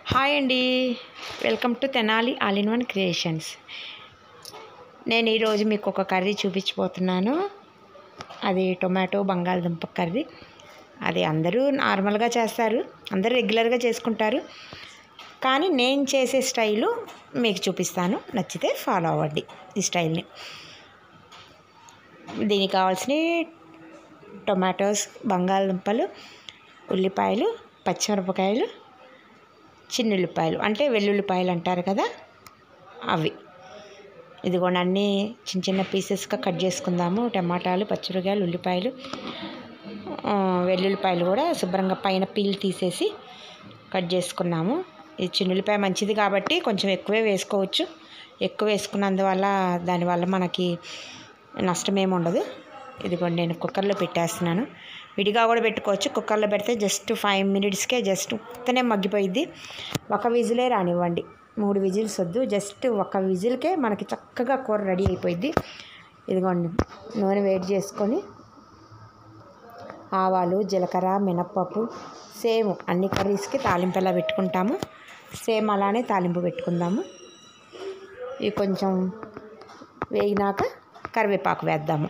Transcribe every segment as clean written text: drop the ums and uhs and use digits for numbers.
Hi అండి. Welcome to Tenali all in one creations. నేను ఈరోజు మీకు ఒక కర్రీ చూపించబోతున్నాను. అది టొమాటో బంగాళదుంప కర్రీ. అది అందరూ నార్మల్గా చేస్తారు, అందరూ రెగ్యులర్గా చేసుకుంటారు. కానీ నేను చేసే స్టైలు మీకు చూపిస్తాను, నచ్చితే ఫాలో అవ్వండి ఈ స్టైల్ని. దీనికి కావాల్సిన టొమాటోస్, బంగాళదుంపలు, ఉల్లిపాయలు, పచ్చిమిరపకాయలు, చిన్నుల్లిపాయలు అంటే వెల్లుల్లిపాయలు అంటారు కదా, అవి. ఇదిగోండి, అన్నీ చిన్న చిన్న పీసెస్గా కట్ చేసుకుందాము. టమాటాలు, పచ్చిమిరపకాయలు, ఉల్లిపాయలు, వెల్లుల్లిపాయలు కూడా శుభ్రంగా పైన పీల్ తీసేసి కట్ చేసుకున్నాము. ఈ చిన్నుల్లిపాయ మంచిది కాబట్టి కొంచెం ఎక్కువే వేసుకోవచ్చు. ఎక్కువ వేసుకున్నందువల్ల దానివల్ల మనకి నష్టమేమి ఉండదు. ఇదిగోండి, నేను కుక్కర్లో పెట్టేస్తున్నాను. విడిగా కూడా పెట్టుకోవచ్చు. కుక్కర్లో పెడితే జస్ట్ 5 minutesకే జస్ట్ ఉత్తనే మగ్గిపోయిద్ది. ఒక విజిలే రానివ్వండి, 3 విజిల్స్ వద్దు. జస్ట్ ఒక విజిల్కే మనకి చక్కగా కూర రెడీ అయిపోయిద్ది. ఇదిగోండి, నూనె వేడి చేసుకొని ఆవాలు, జీలకర్ర, మినప్పప్పు, సేమ్ అన్ని కర్రీస్కి తాలింపు ఎలా పెట్టుకుంటాము సేమ్ అలానే తాలింపు పెట్టుకుందాము. ఇవి కొంచెం వేగినాక కరివేపాకు వేద్దాము.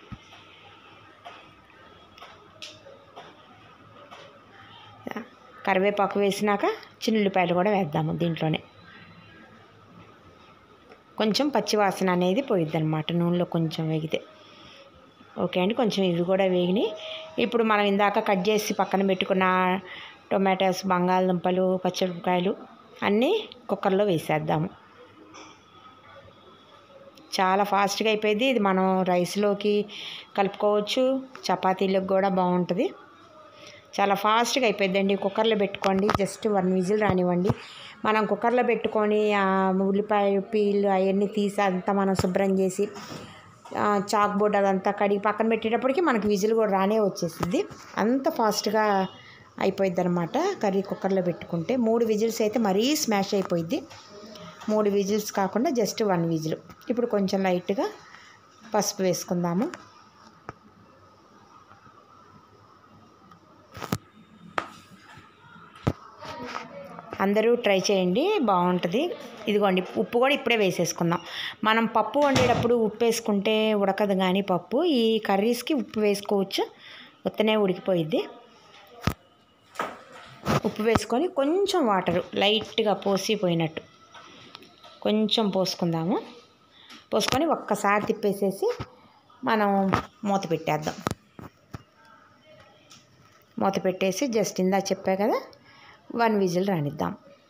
కరివేపాకు వేసినాక చిన్నుల్లిపాయలు కూడా వేద్దాము. దీంట్లోనే కొంచెం పచ్చివాసన అనేది పోయిద్ది అనమాట నూనెలో కొంచెం వేగితే. ఓకే అండి, కొంచెం ఇవి కూడా వేగినాయి. ఇప్పుడు మనం ఇందాక కట్ చేసి పక్కన పెట్టుకున్న టొమాటోస్, బంగాళదుంపలు, పచ్చిమిరపకాయలు అన్నీ కుక్కర్లో వేసేద్దాము. చాలా ఫాస్ట్గా అయిపోయింది. ఇది మనం రైస్లోకి కలుపుకోవచ్చు, చపాతీలకు కూడా బాగుంటుంది. చాలా ఫాస్ట్గా అయిపోయిందండి. కుక్కర్లో పెట్టుకోండి, జస్ట్ 1 విజిల్ రానివ్వండి. మనం కుక్కర్లో పెట్టుకొని ఉల్లిపాయ పీల్ అవన్నీ తీసి అంతా మనం శుభ్రం చేసి చాక్ బోర్డ్ అదంతా కడిగి పక్కన పెట్టేటప్పటికి మనకి విజిల్ కూడా రానే వచ్చేసింది. అంత ఫాస్ట్గా అయిపోయిద్ది అనమాట కర్రీ కుక్కర్లో పెట్టుకుంటే. 3 విజిల్స్ అయితే మరీ స్మాష్ అయిపోయిద్ది. 3 విజిల్స్ కాకుండా జస్ట్ 1 విజిల్. ఇప్పుడు కొంచెం లైట్గా పసుపు వేసుకుందాము. అందరూ ట్రై చేయండి, బాగుంటుంది. ఇదిగోండి, ఉప్పు కూడా ఇప్పుడే వేసేసుకుందాం. మనం పప్పు వండేటప్పుడు ఉప్పు వేసుకుంటే ఉడకదు, కానీ పప్పు ఈ కర్రీస్కి ఉప్పు వేసుకోవచ్చు, ఉత్తనే ఉడికిపోయిద్ది. ఉప్పు వేసుకొని కొంచెం వాటరు లైట్గా పోసిపోయినట్టు కొంచెం పోసుకుందాము. పోసుకొని ఒక్కసారి తిప్పేసేసి మనం మూత పెట్టేద్దాం. మూత పెట్టేసి జస్ట్ ఇందా చెప్పా కదా, 1 విజిల్ రానిద్దాం.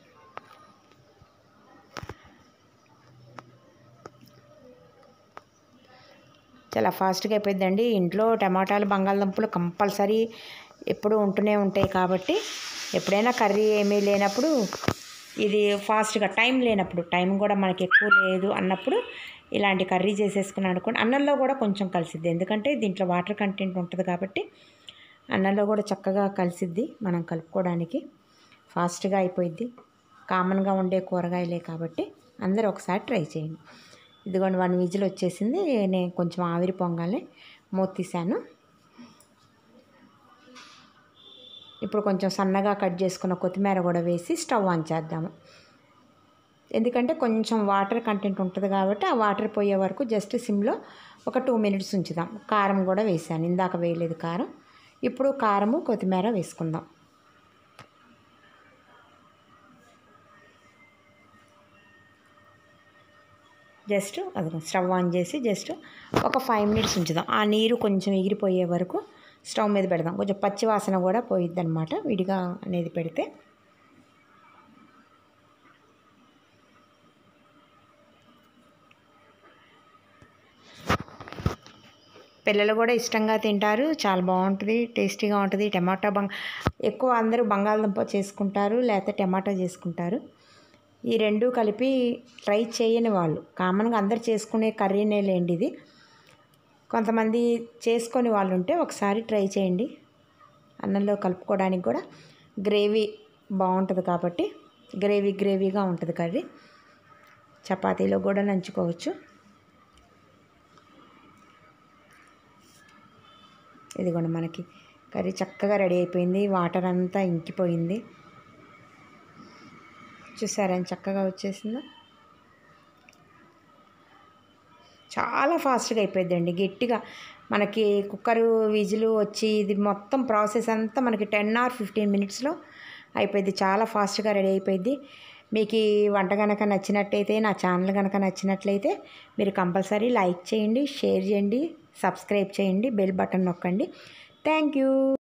చాలా ఫాస్ట్గా అయిపోయిందండి. ఇంట్లో టమాటాలు, బంగాళదుంపలు కంపల్సరీ ఎప్పుడూ ఉంటూనే ఉంటాయి కాబట్టి ఎప్పుడైనా కర్రీ ఏమీ లేనప్పుడు, ఇది ఫాస్ట్గా టైం లేనప్పుడు, టైం కూడా మనకి ఎక్కువ లేదు అన్నప్పుడు ఇలాంటి కర్రీ చేసేసుకుని అనుకోండి. అన్నంలో కూడా కొంచెం కలిసిద్ది, ఎందుకంటే దీంట్లో వాటర్ కంటెంట్ ఉంటుంది కాబట్టి అన్నంలో కూడా చక్కగా కలిసిద్ది. మనం కలుపుకోవడానికి ఫాస్ట్గా అయిపోయిద్ది. కామన్గా ఉండే కూరగాయలే కాబట్టి అందరూ ఒకసారి ట్రై చేయండి. ఇదిగోండి, 1 విజిల్ వచ్చేసింది. నేను కొంచెం ఆవిరి పొంగాలి మూత తీసాను. ఇప్పుడు కొంచెం సన్నగా కట్ చేసుకున్న కొత్తిమీర కూడా వేసి స్టవ్ ఆన్ చేద్దాము. ఎందుకంటే కొంచెం వాటర్ కంటెంట్ ఉంటుంది కాబట్టి ఆ వాటర్ పోయే వరకు జస్ట్ సిమ్లో ఒక 2 minutes ఉంచుదాం. కారం కూడా వేసాను, ఇందాక వేయలేదు కారం. ఇప్పుడు కారము, కొత్తిమీర వేసుకుందాం. జస్ట్ అది స్టవ్ ఆన్ చేసి జస్ట్ ఒక 5 minutes ఉంచుదాం. ఆ నీరు కొంచెం ఎగిరిపోయే వరకు స్టవ్ మీద పెడదాం. కొంచెం పచ్చి వాసన కూడా పోయిద్ది అనమాట విడిగా అనేది పెడితే. పిల్లలు కూడా ఇష్టంగా తింటారు, చాలా బాగుంటుంది, టేస్టీగా ఉంటుంది. టమాటా ఎక్కువ అందరూ బంగాళదుంప చేసుకుంటారు, లేకపోతే టమాటా చేసుకుంటారు. ఈ రెండు కలిపి ట్రై చేయని వాళ్ళు, కామన్గా అందరు చేసుకునే కర్రీనే లేండి ఇది. కొంతమంది చేసుకొని వాళ్ళు ఉంటే ఒకసారి ట్రై చేయండి. అన్నంలో కలుపుకోవడానికి కూడా గ్రేవీ బాగుంటుంది కాబట్టి గ్రేవీగా ఉంటుంది కర్రీ. చపాతీలో కూడా నంచుకోవచ్చు. ఇదిగోండి, మనకి కర్రీ చక్కగా రెడీ అయిపోయింది. వాటర్ అంతా ఇంకిపోయింది. చూసారా ఎంత చక్కగా వచ్చేసిందో. చాలా ఫాస్ట్గా అయిపోద్దండి. గట్టిగా మనకి కుక్కరు విజిల్ వచ్చి ఇది మొత్తం ప్రాసెస్ అంతా మనకి 10 or 15 మినిట్స్లో అయిపోయింది. చాలా ఫాస్ట్గా రెడీ అయిపోయింది. మీకు ఈ వంట కనుక నచ్చినట్టయితే, నా ఛానల్ కనుక నచ్చినట్లయితే మీరు కంపల్సరీ లైక్ చేయండి, షేర్ చేయండి, సబ్స్క్రైబ్ చేయండి, బెల్ బటన్ నొక్కండి. Thank you.